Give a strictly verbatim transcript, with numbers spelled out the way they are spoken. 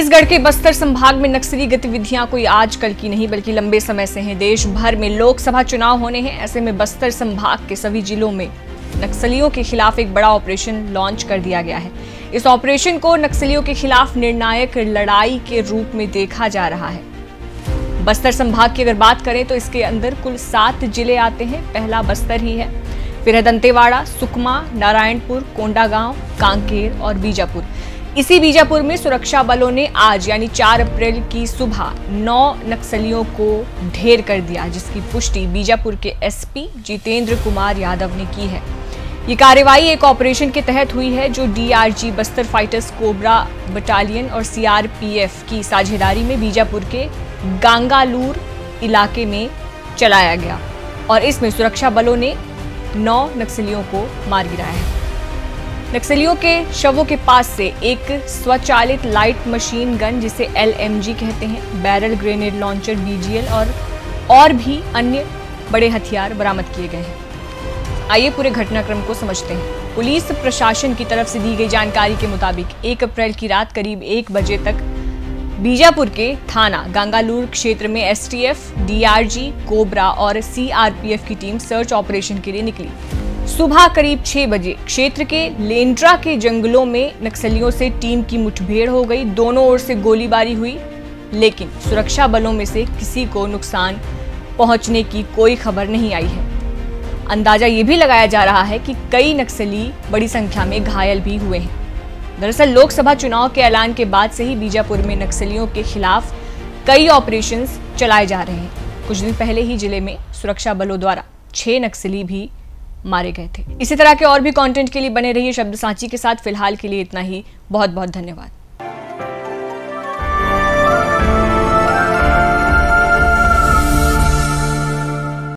छत्तीसगढ़ के बस्तर संभाग में नक्सली गतिविधियां कोई आजकल की नहीं बल्कि लंबे समय से हैं। देश भर में लोकसभा चुनाव होने हैं, ऐसे में बस्तर संभाग के सभी जिलों में नक्सलियों के खिलाफ एक बड़ा ऑपरेशन लॉन्च कर दिया गया है। इस ऑपरेशन को नक्सलियों के खिलाफ निर्णायक लड़ाई के रूप में देखा जा रहा है। बस्तर संभाग की अगर बात करें तो इसके अंदर कुल सात जिले आते हैं। पहला बस्तर ही है, फिर है दंतेवाड़ा, सुकमा, नारायणपुर, कोंडागांव, कांकेर और बीजापुर। इसी बीजापुर में सुरक्षा बलों ने आज यानी चार अप्रैल की सुबह नौ नक्सलियों को ढेर कर दिया, जिसकी पुष्टि बीजापुर के एसपी जितेंद्र कुमार यादव ने की है। ये कार्रवाई एक ऑपरेशन के तहत हुई है जो DRG Bastar fighters cobra battalion और सीआरपीएफ की साझेदारी में बीजापुर के गांगालूर इलाके में चलाया गया और इसमें सुरक्षा बलों ने नौ नक्सलियों को मार गिराया है। नक्सलियों के शवों के पास से एक स्वचालित लाइट मशीन गन जिसे एलएमजी कहते हैं, बैरल ग्रेनेड लॉन्चर बीजीएल और और भी अन्य बड़े हथियार बरामद किए गए हैं। आइए पूरे घटनाक्रम को समझते हैं। पुलिस प्रशासन की तरफ से दी गई जानकारी के मुताबिक एक अप्रैल की रात करीब एक बजे तक बीजापुर के थाना गांगालूर क्षेत्र में एसटीएफ, डीआरजी, कोबरा और सीआरपीएफ की टीम सर्च ऑपरेशन के लिए निकली। सुबह करीब छह बजे क्षेत्र के लेंड्रा के जंगलों में नक्सलियों से टीम की मुठभेड़ हो गई। दोनों ओर से गोलीबारी हुई, लेकिन सुरक्षा बलों में से किसी को नुकसान पहुंचने की कोई खबर नहीं आई है। अंदाजा ये भी लगाया जा रहा है कि कई नक्सली बड़ी संख्या में घायल भी हुए हैं। दरअसल लोकसभा चुनाव के ऐलान के बाद से ही बीजापुर में नक्सलियों के खिलाफ कई ऑपरेशंस चलाए जा रहे हैं। कुछ दिन पहले ही जिले में सुरक्षा बलों द्वारा छह नक्सली भी मारे गए थे। इसी तरह के और भी कंटेंट के लिए बने रहिए शब्द सांची के साथ। फिलहाल के लिए इतना ही। बहुत बहुत धन्यवाद।